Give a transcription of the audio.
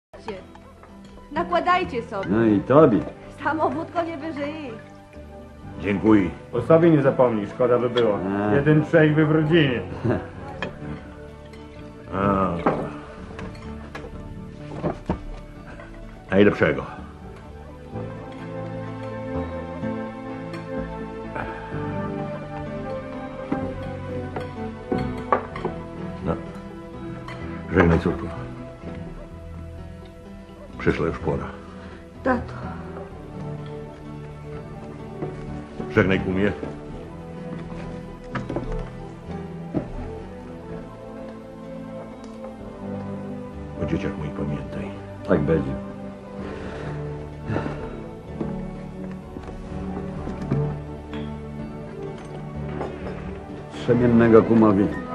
Nakładajcie sobie. No i tobie. Samo wódko nie wyżyje. Dziękuję. O sobie nie zapomnij, szkoda by było. Jeden trzeźwy w rodzinie. A. Najlepszego. No. Żegnaj, córko. Przyszła już pora. Tato. Żegnaj, kumie. O dzieciach moich pamiętaj. Tak będzie. Strzemiennego kumowi.